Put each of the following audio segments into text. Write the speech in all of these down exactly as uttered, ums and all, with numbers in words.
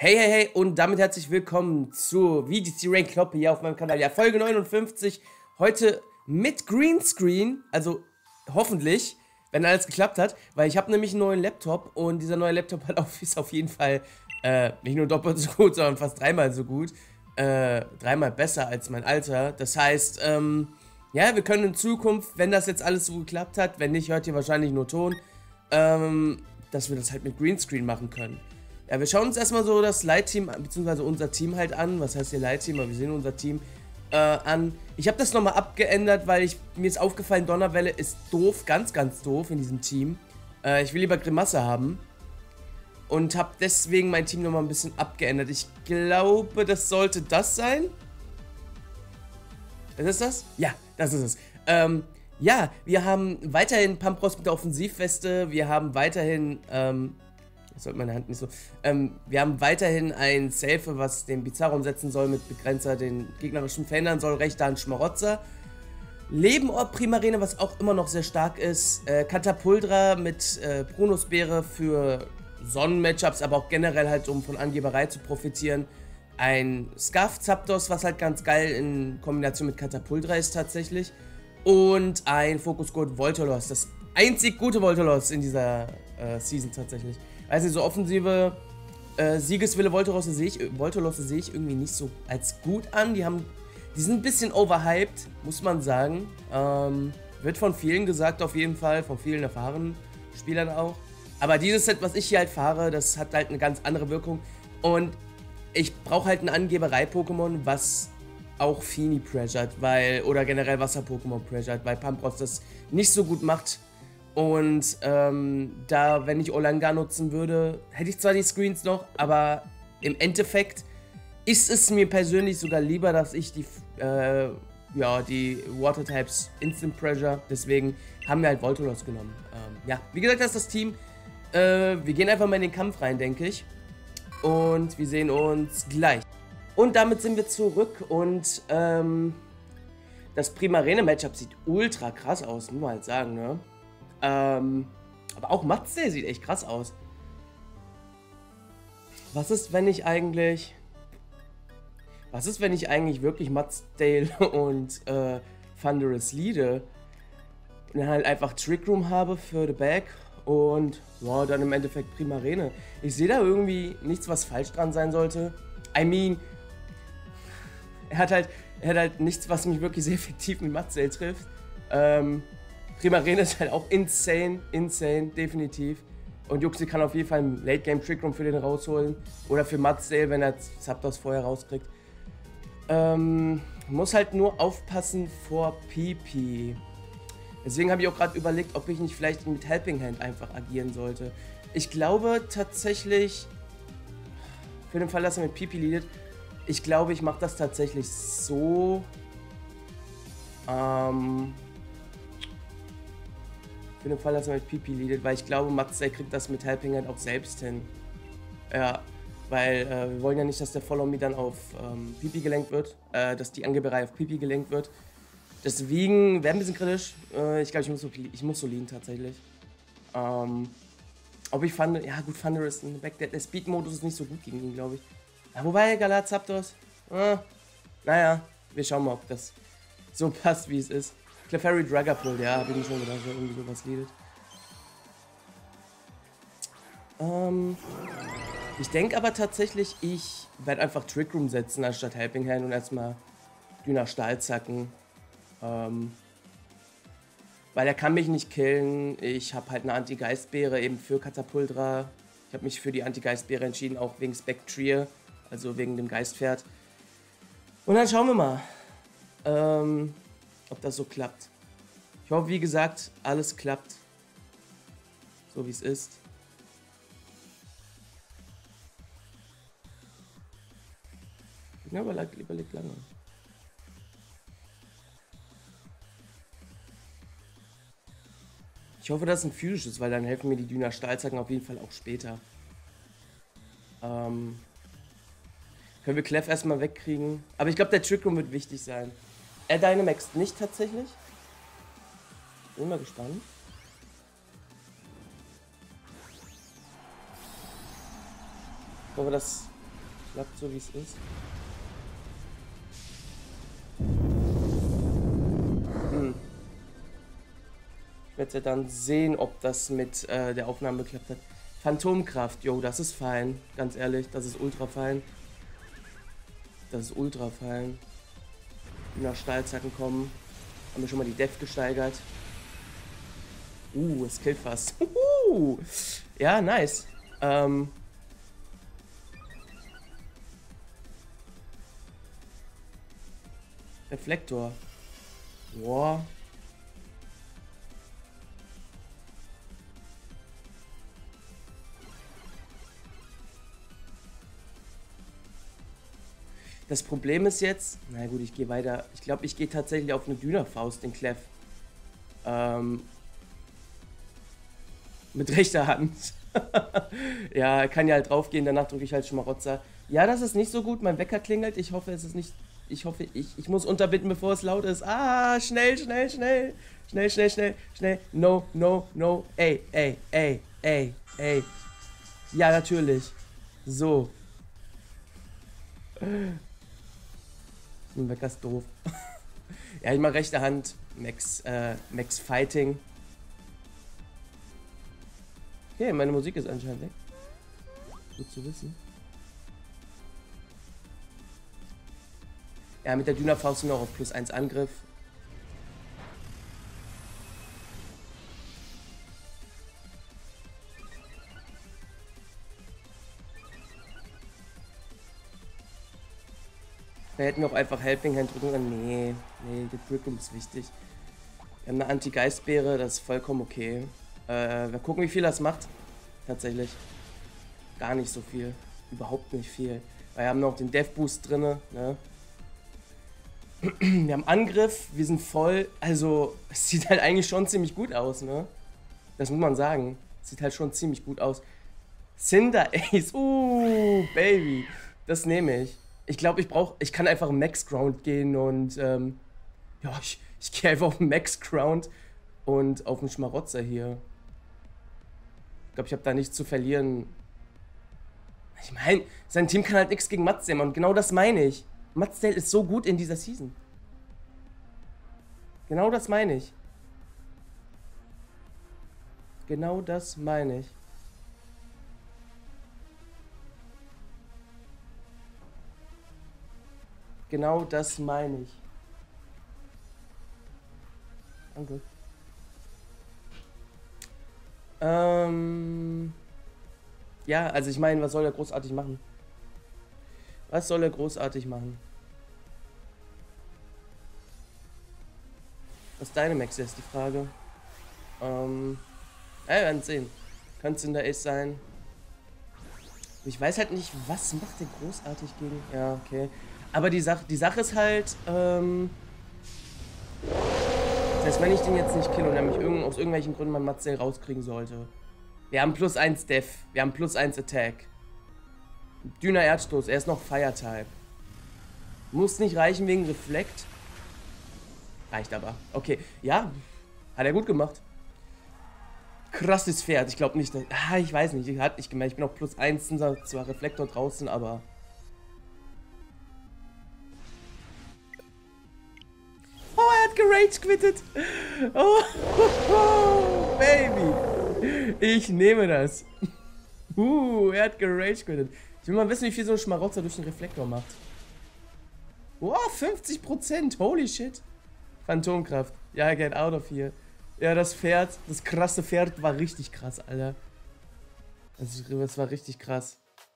Hey, hey, hey und damit herzlich willkommen zu V G C Rank Kloppe hier auf meinem Kanal. Ja, Folge neunundfünfzig, heute mit Greenscreen, also hoffentlich, wenn alles geklappt hat, weil ich habe nämlich einen neuen Laptop und dieser neue Laptop hat auf, ist auf jeden Fall äh, nicht nur doppelt so gut, sondern fast dreimal so gut, äh, dreimal besser als mein alter. Das heißt, ähm, ja, wir können in Zukunft, wenn das jetzt alles so geklappt hat, wenn nicht, hört ihr wahrscheinlich nur Ton, ähm, dass wir das halt mit Greenscreen machen können. Ja, wir schauen uns erstmal so das Light-Team, beziehungsweise unser Team halt an. Was heißt hier Light-Team? Aber wir sehen unser Team äh, an. Ich habe das nochmal abgeändert, weil ich, mir ist aufgefallen, Donnerwelle ist doof, ganz, ganz doof in diesem Team. Äh, ich will lieber Grimasse haben. Und habe deswegen mein Team nochmal ein bisschen abgeändert. Ich glaube, das sollte das sein. Was ist das? Ja, das ist es. Ähm, ja, wir haben weiterhin Pampros mit der Offensivweste. Wir haben weiterhin, ähm... Das sollte meine Hand nicht so. Ähm, wir haben weiterhin ein Safe, was den Bizarro umsetzen soll, mit Begrenzer den gegnerischen verhindern soll. Rechter Hand Schmarotzer. Lebenort Primarene, was auch immer noch sehr stark ist. Äh, Katapultra mit äh, Prunusbeere für Sonnen-Matchups, aber auch generell halt, um von Angeberei zu profitieren. Ein Scarf Zapdos, was halt ganz geil in Kombination mit Katapultra ist tatsächlich. Und ein Focus Gold Voltolos. Das einzig gute Voltolos in dieser äh, Season tatsächlich. Also so offensive äh, Siegeswille Voltolosse sehe ich, Voltolosse sehe ich irgendwie nicht so als gut an. Die haben, die sind ein bisschen overhyped, muss man sagen. Ähm, wird von vielen gesagt auf jeden Fall, von vielen erfahrenen Spielern auch. Aber dieses Set, was ich hier halt fahre, das hat halt eine ganz andere Wirkung. Und ich brauche halt ein Angeberei-Pokémon, was auch Fini pressured, weil, oder generell Wasser-Pokémon pressured, weil Pampros das nicht so gut macht. Und ähm, da, wenn ich Olanga nutzen würde, hätte ich zwar die Screens noch, aber im Endeffekt ist es mir persönlich sogar lieber, dass ich die, äh, ja, die Water-Types Instant Pressure, deswegen haben wir halt Voltolos genommen. Ähm, ja, wie gesagt, das ist das Team. Äh, wir gehen einfach mal in den Kampf rein, denke ich. Und wir sehen uns gleich. Und damit sind wir zurück und ähm, das Primarene-Matchup sieht ultra krass aus, muss man halt sagen, ne? Ähm, aber auch Matze sieht echt krass aus. Was ist, wenn ich eigentlich... Was ist, wenn ich eigentlich wirklich Mudsdale und äh, Thunderous leade und dann halt einfach Trick Room habe für the Back und wow, dann im Endeffekt Primarene. Ich sehe da irgendwie nichts, was falsch dran sein sollte. I mean, er hat halt, er hat halt nichts, was mich wirklich sehr effektiv mit Mudsdale trifft. Ähm... Primarene ist halt auch insane, insane, definitiv. Und Juxi kann auf jeden Fall einen Late-Game-Trick-Room für den rausholen. Oder für Mudsdale, wenn er Zapdos vorher rauskriegt. Ähm, muss halt nur aufpassen vor Pipi. Deswegen habe ich auch gerade überlegt, ob ich nicht vielleicht mit Helping Hand einfach agieren sollte. Ich glaube tatsächlich, für den Fall, dass er mit Pipi leadet, ich glaube, ich mache das tatsächlich so. Ähm... Für den Fall, dass er mit Pipi leadet, weil ich glaube, Mudsdale kriegt das mit Helping Hand auch selbst hin. Ja, weil äh, wir wollen ja nicht, dass der Follow Me dann auf ähm, Pipi gelenkt wird, äh, dass die Angeberei auf Pipi gelenkt wird. Deswegen wäre ein bisschen kritisch. Äh, ich glaube, ich muss so, ich muss so lean tatsächlich. Ähm, ob ich fand, ja gut, Thunder ist ein Back, der, der Speed-Modus ist nicht so gut gegen ihn, glaube ich. Ja, wobei, Galar Zapdos, äh, naja, wir schauen mal, ob das so passt, wie es ist. Clefairy Dragapult, ja, bin ich schon gedacht, dass er irgendwie sowas leadet. Ähm, ich denke aber tatsächlich, ich werde einfach Trick Room setzen anstatt Helping Hand und erstmal Dünner Stahlzacken. Ähm, weil er kann mich nicht killen. Ich habe halt eine Anti-Geistbeere eben für Katapultra. Ich habe mich für die Anti-Geistbeere entschieden, auch wegen Spectrier, also wegen dem Geistpferd. Und dann schauen wir mal. Ähm... ob das so klappt. Ich hoffe, wie gesagt, alles klappt. So wie es ist. Ja, überlegt, überlegt lange. Ich hoffe, dass es ein physisches, weil dann helfen mir die Dünner Stahlzacken auf jeden Fall auch später. Ähm, können wir Clef erstmal wegkriegen. Aber ich glaube, der Trick Room wird wichtig sein. Er Dynamax nicht tatsächlich. Bin mal gespannt. Ich hoffe, dass Klappt so, wie es ist. Hm. Ich werde ja dann sehen, ob das mit äh, der Aufnahme geklappt hat. Phantomkraft, yo, das ist fein. Ganz ehrlich, das ist ultra fein. Das ist ultra fein. Nach Stahlzacken kommen. Haben wir schon mal die Def gesteigert. Uh, es killt fast. Uh, ja, nice. Ähm. Reflektor. Boah. Das Problem ist jetzt, na gut, ich gehe weiter. Ich glaube, ich gehe tatsächlich auf eine Dünnerfaust, den Clef. Ähm, mit rechter Hand. Ja, kann ja halt draufgehen, danach drücke ich halt Schmarotzer. Ja, das ist nicht so gut, mein Wecker klingelt. Ich hoffe, es ist nicht... Ich hoffe, ich, ich muss unterbinden, bevor es laut ist. Ah, schnell, schnell, schnell. Schnell, schnell, schnell, schnell. No, no, no. Ey, ey, ey, ey, ey. Ja, natürlich. So. Mein Wecker ist doof. Ja, ich mache rechte Hand. Max, äh, Max Fighting. Okay, meine Musik ist anscheinend weg. Gut zu wissen. Ja, mit der Dünnerfaust noch auf plus eins Angriff. Wir hätten auch einfach Helping Hand drücken können. Nee, nee, der Brickum ist wichtig. Wir haben eine Anti-Geistbeere, das ist vollkommen okay. Äh, wir gucken, wie viel das macht. Tatsächlich. Gar nicht so viel. Überhaupt nicht viel. Weil wir haben noch den Death Boost drin, ne? Wir haben Angriff, wir sind voll. Also, es sieht halt eigentlich schon ziemlich gut aus, ne? Das muss man sagen. Es sieht halt schon ziemlich gut aus. Cinder Ace. Uh, Baby. Das nehme ich. Ich glaube, ich brauche. Ich kann einfach Max Ground gehen und. Ähm, ja, ich, ich gehe einfach auf Max Ground und auf den Schmarotzer hier. Ich glaube, ich habe da nichts zu verlieren. Ich meine, sein Team kann halt nichts gegen Matzdale und genau das meine ich. Matzdale ist so gut in dieser Season. Genau das meine ich. Genau das meine ich. Genau das meine ich. Danke. Ähm... Ja, also ich meine, was soll er großartig machen? Was soll er großartig machen? Was ist deine Max ist die Frage. Ähm, ja, wir werden sehen. Könnte es in der Ace sein. Ich weiß halt nicht, was macht der großartig gegen... Ja, okay. Aber die Sache, die Sache ist halt, ähm... das heißt, wenn ich den jetzt nicht kill und er mich irgend, aus irgendwelchen Gründen mal Matzdale rauskriegen sollte. Wir haben plus eins Def, wir haben plus eins Attack. Dünner Erdstoß, er ist noch Fire-Type. Muss nicht reichen wegen Reflekt. Reicht aber. Okay, ja, hat er gut gemacht. Krasses Pferd, ich glaube nicht, dass, ah, ich weiß nicht, hat nicht gemerkt, ich bin auf plus eins, zwar Reflektor draußen, aber... Oh, er hat gerage quittet. Oh, oh, oh, Baby. Ich nehme das. Uh, er hat gerage quittet. Ich will mal wissen, wie viel so ein Schmarotzer durch den Reflektor macht. Wow, fünfzig Prozent. Holy shit. Phantomkraft. Ja, get out of here. Ja, das Pferd, das krasse Pferd war richtig krass, Alter. Das, das war richtig krass.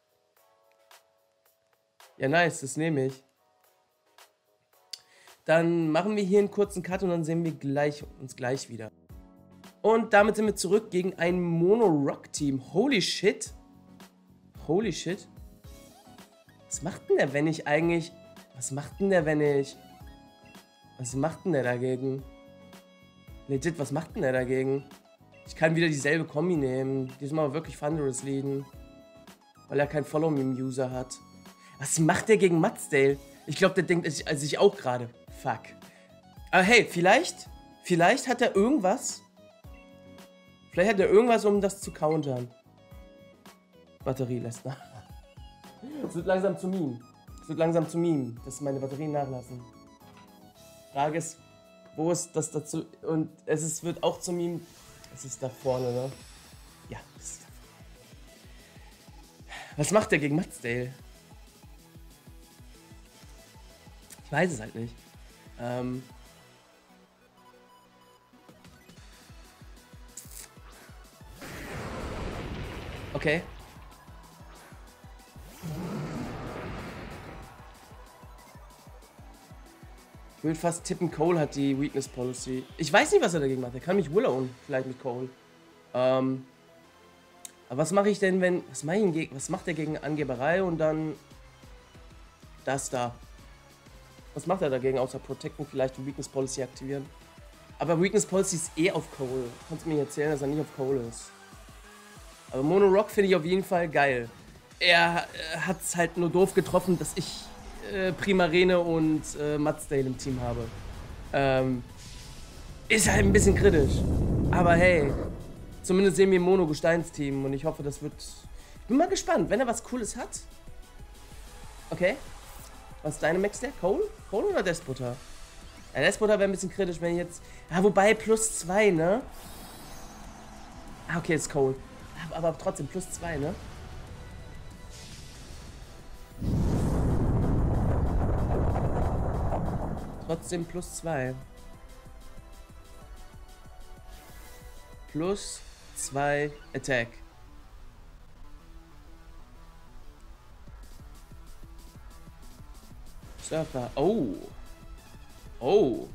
Ja, nice, das nehme ich. Dann machen wir hier einen kurzen Cut und dann sehen wir gleich, uns gleich wieder. Und damit sind wir zurück gegen ein Mono-Rock-Team. Holy shit. Holy shit. Was macht denn der, wenn ich eigentlich... Was macht denn der, wenn ich... Was macht denn der dagegen? Legit, was macht denn der dagegen? Ich kann wieder dieselbe Kombi nehmen. Diesmal wirklich Thunderous leaden. Weil er kein Follow-Me-User hat. Was macht der gegen Matzdale? Ich glaube, der denkt also ich auch gerade. Fuck. Aber hey, vielleicht... Vielleicht hat er irgendwas... Vielleicht hat er irgendwas, um das zu countern. Batterie lässt nach. Es wird langsam zu Meme. Es wird langsam zu Meme, dass meine Batterien nachlassen. Frage ist, wo ist das dazu? Und es ist, wird auch zu Meme. Es ist da vorne, ne? Ja, es ist da vorne. Was macht der gegen Mudsdale? Ich weiß es halt nicht. Ähm. Okay. Ich würde fast tippen, Cole hat die Weakness Policy. Ich weiß nicht, was er dagegen macht. Er kann mich willowen, vielleicht mit Cole. Ähm. Aber was mache ich denn, wenn... Was, mach ich gegen, was macht er gegen Angeberei und dann... Das da. Was macht er dagegen, außer Protecten, vielleicht die Weakness Policy aktivieren? Aber Weakness Policy ist eh auf Cole. Kannst du mir erzählen, dass er nicht auf Cole ist. Aber Mono Rock finde ich auf jeden Fall geil. Er äh, hat es halt nur doof getroffen, dass ich äh, Primarene und äh, Mudsdale im Team habe. Ähm, ist halt ein bisschen kritisch. Aber hey, zumindest sehen wir Mono Gesteinsteam und ich hoffe, das wird... Ich bin mal gespannt, wenn er was Cooles hat. Okay. Was ist deine Max der? Cole? Cole oder Despoter? Ja, Despoter wäre ein bisschen kritisch, wenn ich jetzt... Ja, wobei plus zwei, ne? Ah, okay, ist Cole. Aber, aber trotzdem plus zwei, ne? Trotzdem plus zwei. Plus zwei Attack. Surfer. Oh. Oh.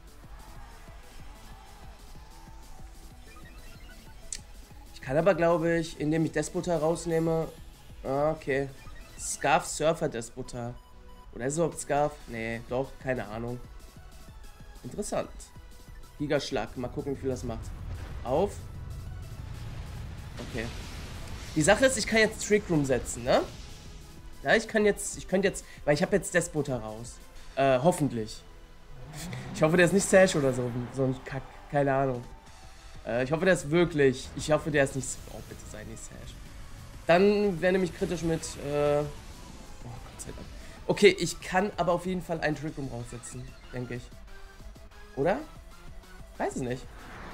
Ich kann aber, glaube ich, indem ich Despoter rausnehme... Ah, okay. Scarf Surfer Despoter. Oder ist es überhaupt Scarf? Nee, doch, keine Ahnung. Interessant. Gigaschlag. Mal gucken, wie viel das macht. Auf. Okay. Die Sache ist, ich kann jetzt Trick Room setzen, ne? Ja, ich kann jetzt, ich könnte jetzt, weil ich habe jetzt Despoter raus. Äh, hoffentlich. Ich hoffe, der ist nicht Sash oder so, so ein Kack, keine Ahnung. Äh, ich hoffe, der ist wirklich, ich hoffe, der ist nicht, oh, bitte sei nicht Sash. Dann wäre nämlich kritisch mit, äh, oh Gott sei Dank. Okay, ich kann aber auf jeden Fall einen Trick Room raussetzen, denke ich. Oder? Weiß es nicht.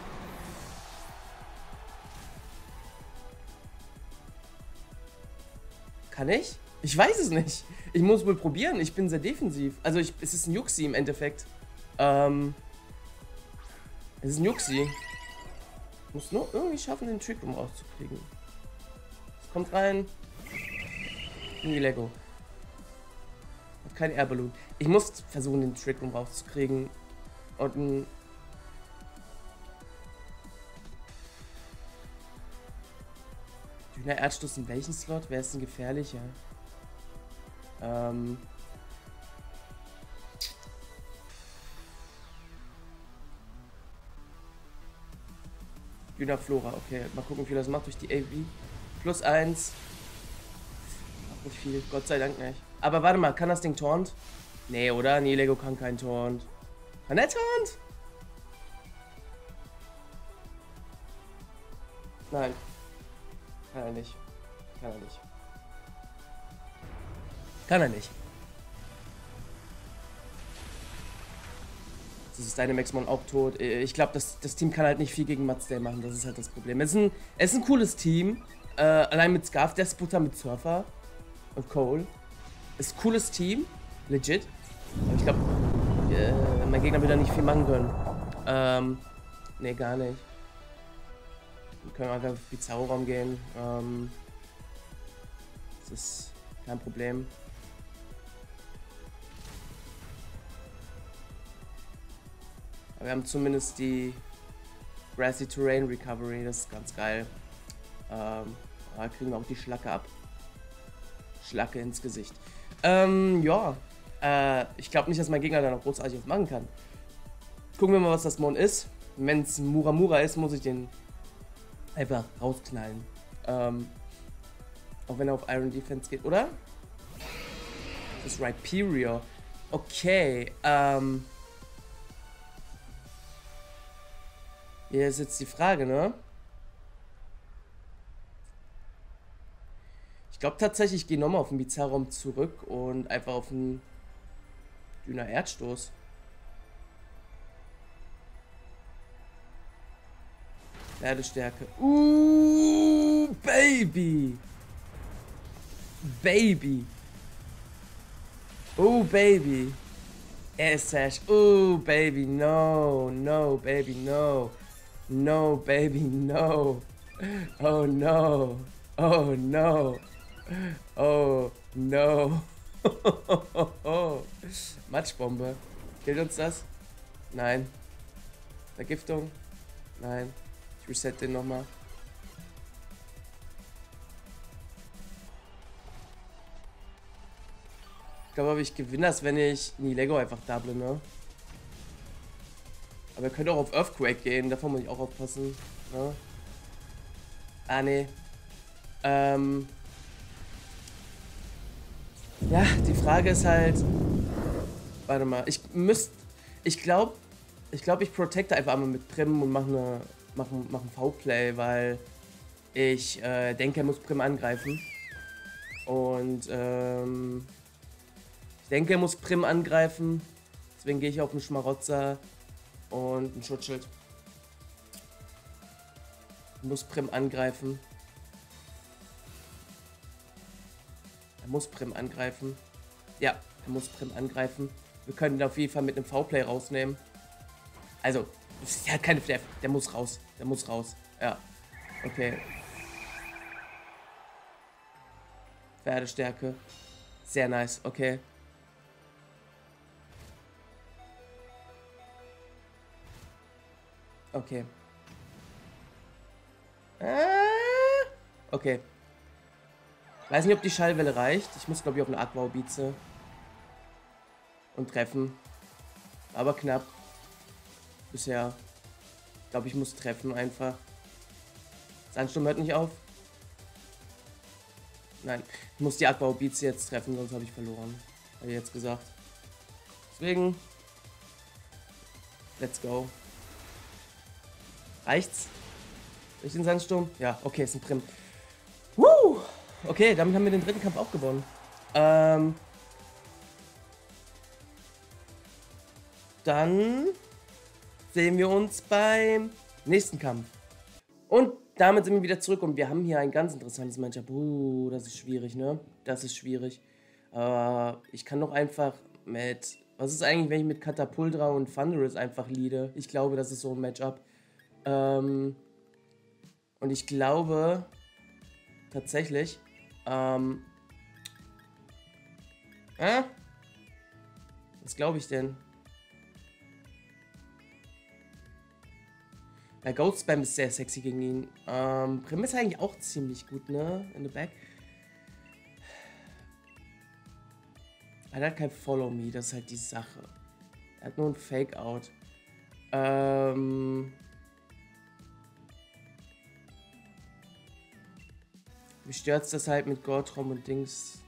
Kann ich? Ich weiß es nicht. Ich muss wohl probieren. Ich bin sehr defensiv. Also ich, es ist ein Juxi im Endeffekt. Ähm. Es ist ein Juxi. Ich muss nur irgendwie schaffen, den Trick Room rauszukriegen. Es kommt rein. In die Lego. Hat kein Air Balloon. Ich muss versuchen, den Trick Room rauszukriegen. Und ein... Dünner Erdstoß in welchen Slot? Wer ist denn gefährlicher? Ähm... Dünner Flora, okay. Mal gucken, wie viel das macht durch die A V. Plus eins. Macht nicht viel, Gott sei Dank nicht. Aber warte mal, kann das Ding Taunt? Nee, oder? Nee, Lego kann kein Taunt. Kann der Taunt? Nein. Kann er nicht. Kann er nicht. Kann er nicht. Das ist Dynamaxmon auch tot. Ich glaube, das, das Team kann halt nicht viel gegen Mudsdale machen. Das ist halt das Problem. Es ist ein, es ist ein cooles Team. Äh, allein mit Scarf, Despoter, mit Surfer und Cole. Ist ein cooles Team. Legit. Aber ich glaube, äh, mein Gegner will da nicht viel machen können. Ähm, nee, gar nicht. Wir können einfach auf Bizarro-Raum gehen. Ähm, das ist kein Problem. Aber wir haben zumindest die Grassy Terrain Recovery, das ist ganz geil. Ähm, da kriegen wir auch die Schlacke ab. Schlacke ins Gesicht. Ähm, ja. Äh, ich glaube nicht, dass mein Gegner da noch großartig was machen kann. Gucken wir mal, was das Mon ist. Wenn es Muramura ist, muss ich den einfach rausknallen. Ähm, auch wenn er auf Iron Defense geht, oder? Das ist Rhyperior. Okay, ähm... hier ist jetzt die Frage, ne? Ich glaube tatsächlich, ich gehe nochmal auf den Bizarraum zurück und einfach auf einen Dünner Erdstoß. Pferdestärke. Uh, Baby. Baby. Oh, Baby. Air Sash. Oh, Baby, no. No, Baby, no. No, Baby, no. Oh, no. Oh, no. Oh, no. Matschbombe. Killt uns das? Nein. Vergiftung? Nein. Ich reset den nochmal. Ich glaube, aber ich gewinne das, wenn ich Nilego einfach double, ne? Aber wir können auch auf Earthquake gehen, davon muss ich auch aufpassen. Ne? Ah, ne. Ähm. Ja, die Frage ist halt. Warte mal, ich müsste. Ich glaube, ich glaube, ich protecte einfach einmal mit Prim und mache eine. Mach, mach ein V-Play, weil ich äh, denke, er muss Prim angreifen. Und ähm, ich denke, er muss Prim angreifen. Deswegen gehe ich auf einen Schmarotzer und ein Schutzschild. Er muss Prim angreifen. Er muss Prim angreifen. Ja, er muss Prim angreifen. Wir können ihn auf jeden Fall mit einem V-Play rausnehmen. Also, er hat keine Flair. Der muss raus. Der muss raus. Ja. Okay. Pferdestärke. Sehr nice. Okay. Okay. Äh, okay. Weiß nicht, ob die Schallwelle reicht. Ich muss, glaube ich, auf eine Aqua-Obize. Und treffen. Aber knapp. Bisher. Ich glaube, ich muss treffen einfach. Sandsturm hört nicht auf. Nein. Ich muss die Aqua-Obize jetzt treffen, sonst habe ich verloren. Habe ich jetzt gesagt. Deswegen. Let's go. Reicht's? Durch den Sandsturm? Ja, okay, ist ein Prim. Woo! Okay, damit haben wir den dritten Kampf auch gewonnen. Ähm. Dann sehen wir uns beim nächsten Kampf. Und damit sind wir wieder zurück und wir haben hier ein ganz interessantes Matchup. Uh, das ist schwierig, ne? Das ist schwierig. Äh, ich kann doch einfach mit... Was ist eigentlich, wenn ich mit Katapultra und Thunderous einfach leade? Ich glaube, das ist so ein Matchup. Ähm, und ich glaube... Tatsächlich... Ähm... Äh? Was glaube ich denn? Der Ghost Spam ist sehr sexy gegen ihn. Ähm, Prim ist eigentlich auch ziemlich gut, ne? In the back. Er hat kein Follow Me, das ist halt die Sache. Er hat nur ein Fake-Out. Ähm. Mich stört das halt mit Gortrom und Dings.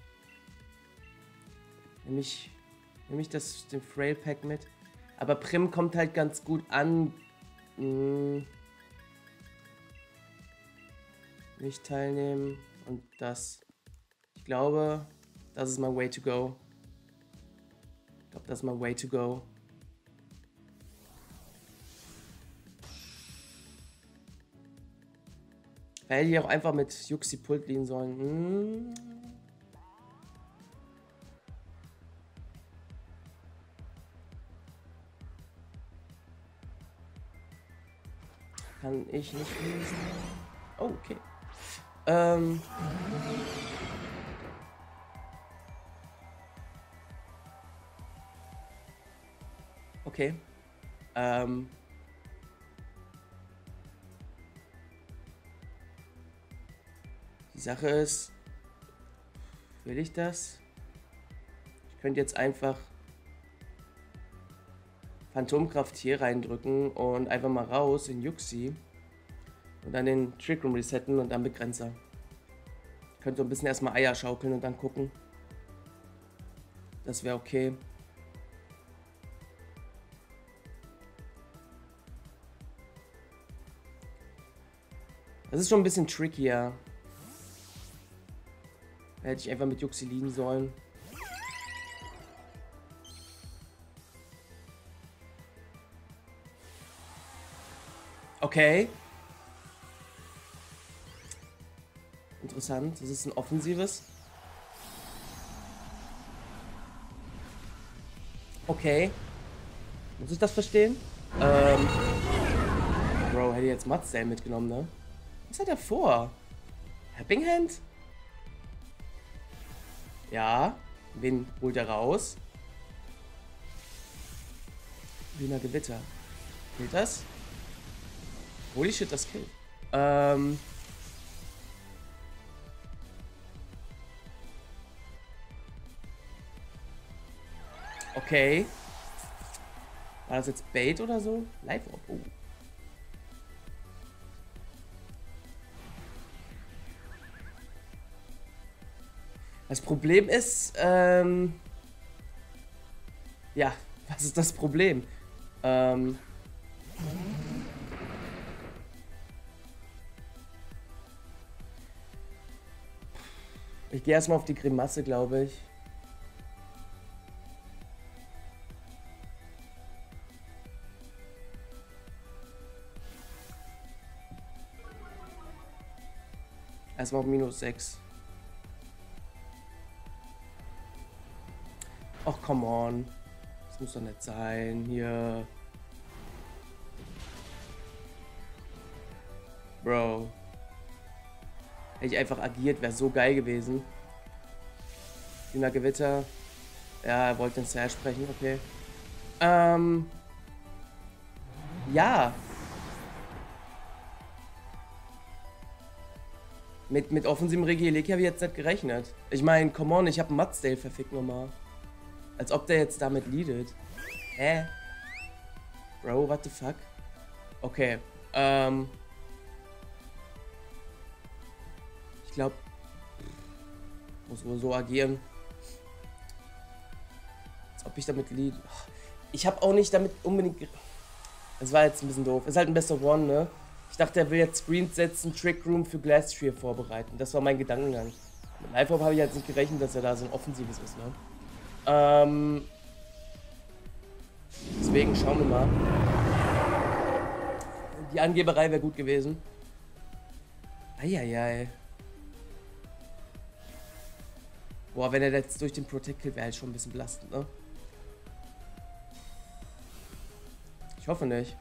Nämlich. Nämlich das, den Frail Pack mit. Aber Prim kommt halt ganz gut an. Hm. Nicht teilnehmen und das. Ich glaube, das ist mein way to go. Ich glaube, das ist mein way to go. Hätte ich auch einfach mit Juxi Pult liegen sollen. Hm. Kann ich nicht lesen. Oh, okay. Ähm. Okay. Ähm. Die Sache ist, will ich das? Ich könnte jetzt einfach Phantomkraft hier reindrücken und einfach mal raus in Juxi und dann den Trick Room resetten und dann Begrenzer. Ich könnte so ein bisschen erstmal Eier schaukeln und dann gucken. Das wäre okay. Das ist schon ein bisschen trickier. Da hätte ich einfach mit Juxi liegen sollen. Okay. Interessant. Das ist ein offensives. Okay. Muss ich das verstehen? Ähm. Bro, hätte ich jetzt Mudsdale mitgenommen, ne? Was hat er vor? Helping Hand? Ja. Wen holt er raus? Wiener Gewitter. Killt das? Holy shit, das killt. Ähm. Okay. War das jetzt Bait oder so? Live Orb. Oh. Das Problem ist, ähm. Ja, was ist das Problem? Ähm. Ich gehe erstmal auf die Grimasse, glaube ich. Erstmal auf minus sechs. Ach, come on. Das muss doch nicht sein. Hier. Bro. Hätte ich einfach agiert, wäre so geil gewesen. Wiener Gewitter. Ja, er wollte den Sash sprechen, okay. Ähm. Ja. Mit, mit offensivem Regieleki habe ich jetzt nicht gerechnet. Ich meine, come on, ich habe einen Mudsdale verfickt nochmal. Als ob der jetzt damit leadet. Hä? Bro, what the fuck? Okay, ähm... Ich glaube... Muss wohl so agieren. Als ob ich damit lead... Ich habe auch nicht damit unbedingt... Das war jetzt ein bisschen doof. Ist halt ein Best of One, ne? Ich dachte, er will jetzt Screens setzen, Trick Room für Glastrier vorbereiten. Das war mein Gedankengang. Mit Live Orb habe ich jetzt nicht gerechnet, dass er da so ein offensives ist, ne? Ähm. Deswegen schauen wir mal. Die Angeberei wäre gut gewesen. Eieiei. Boah, wenn er jetzt durch den Protect killt, wäre halt schon ein bisschen belastend, ne? Ich hoffe nicht.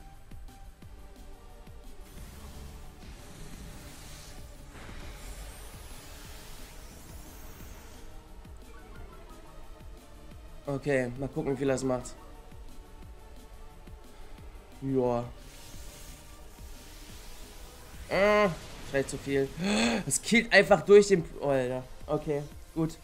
Okay, mal gucken, wie viel das macht. Joa. Äh, vielleicht zu viel. Es killt einfach durch den... Oh, Alter. Okay, gut.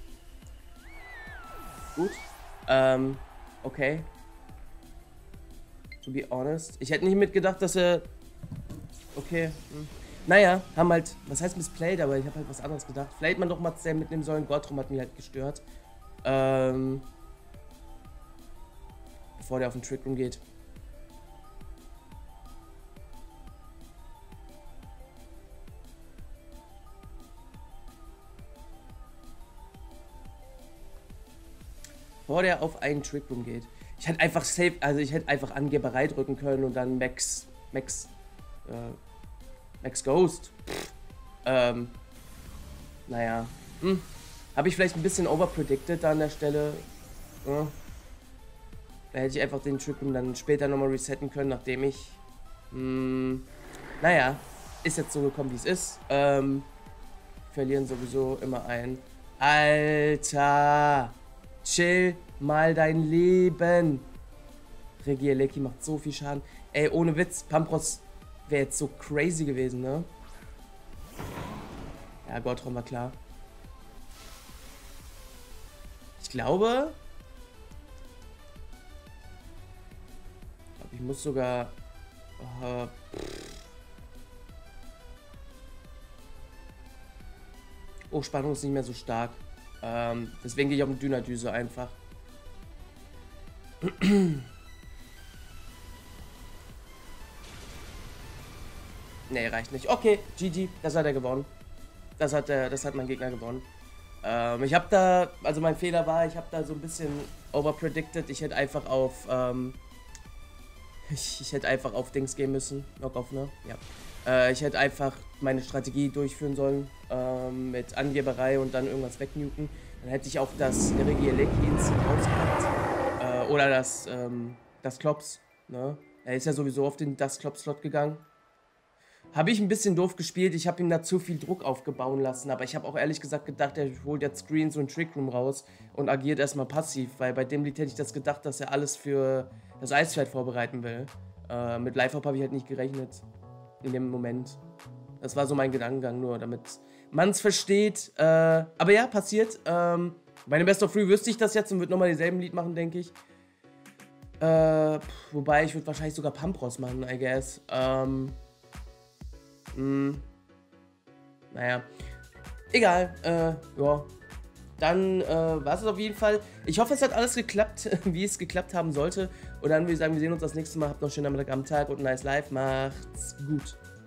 Gut. Ähm, okay. To be honest. Ich hätte nicht mitgedacht, dass er... Okay. Hm. Naja, haben halt... Was heißt missplayed, aber ich habe halt was anderes gedacht. Vielleicht man doch mal Sam mitnehmen sollen. Gottrum hat mich halt gestört. Ähm... Bevor der auf den Trick Room geht. Bevor der auf einen Trick Room geht. Ich hätte einfach safe, also ich hätte einfach Angeberei drücken können und dann Max, Max, äh, Max Ghost. Pff, ähm, naja. Hm. Habe ich vielleicht ein bisschen overpredicted da an der Stelle. Ja. Da hätte ich einfach den Trick Room dann später nochmal resetten können, nachdem ich... Mh, naja, ist jetzt so gekommen, wie es ist. Ähm, verlieren sowieso immer ein. Alter! Chill mal dein Leben! Regieleki macht so viel Schaden. Ey, ohne Witz, Pampros wäre jetzt so crazy gewesen, ne? Ja, Gottrom war klar. Ich glaube... Ich muss sogar... Uh, oh, Spannung ist nicht mehr so stark. Ähm, deswegen gehe ich auf eine Dynadüse einfach. Nee, reicht nicht. Okay, G G, das hat er gewonnen. das hat, der, das hat mein Gegner gewonnen. Ähm, ich habe da, also mein Fehler war, ich habe da so ein bisschen overpredicted. Ich hätte einfach auf, ähm, ich, ich hätte einfach auf Dings gehen müssen. Knockoff, ne? Ja. Äh, ich hätte einfach meine Strategie durchführen sollen, ähm, mit Angeberei und dann irgendwas wegnuken. Dann hätte ich auch das Regieleki-Instant rausgehabt. Äh, oder das, ähm, das Klops, ne? Er ist ja sowieso auf den das Klops-Slot gegangen. Habe ich ein bisschen doof gespielt, ich habe ihm da zu viel Druck aufgebauen lassen, aber ich habe auch ehrlich gesagt gedacht, er holt jetzt Screens und Trick Room raus und agiert erstmal passiv, weil bei dem Lied hätte ich das gedacht, dass er alles für das Eisschwert vorbereiten will. Äh, mit Live-Up habe ich halt nicht gerechnet, in dem Moment. Das war so mein Gedankengang nur, damit man es versteht. Äh, aber ja, passiert. Ähm, bei dem Best of Three wüsste ich das jetzt und würde nochmal denselben Lied machen, denke ich. Äh, pff, wobei, ich würde wahrscheinlich sogar Pampros machen, I guess. Ähm... Hm. Naja. Egal. Äh, ja. Dann äh, war es auf jeden Fall. Ich hoffe, es hat alles geklappt, wie es geklappt haben sollte. Und dann würde ich sagen, wir sehen uns das nächste Mal. Habt noch einen schönen Nachmittag am Tag und ein nice Live. Macht's gut.